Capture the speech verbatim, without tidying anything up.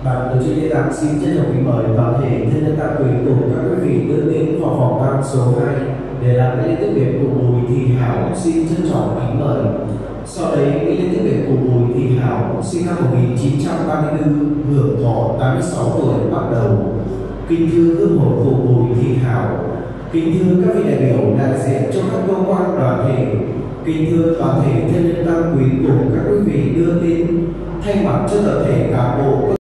Ban tổ chức lễ tang xin trân trọng kính mời toàn thể thân nhân tang quý cùng các quý vị đưa đến vào phòng tang số hai để làm lễ tiếp biệt của Bùi Thị Hảo. Xin trân trọng kính mời. Sau đấy, lễ tiếp biệt của Bùi Thị Hảo sinh năm một nghìn chín trăm ba mươi tư, hưởng thọ tám mươi sáu tuổi bắt đầu. Kính thưa hương hồn của Bùi Thị Hảo, kính thưa các vị đại biểu đại diện cho các cơ quan đoàn thể, kính thưa toàn thể thân nhân tang quý cùng các quý vị đưa tin, thay mặt cho tập thể cán bộ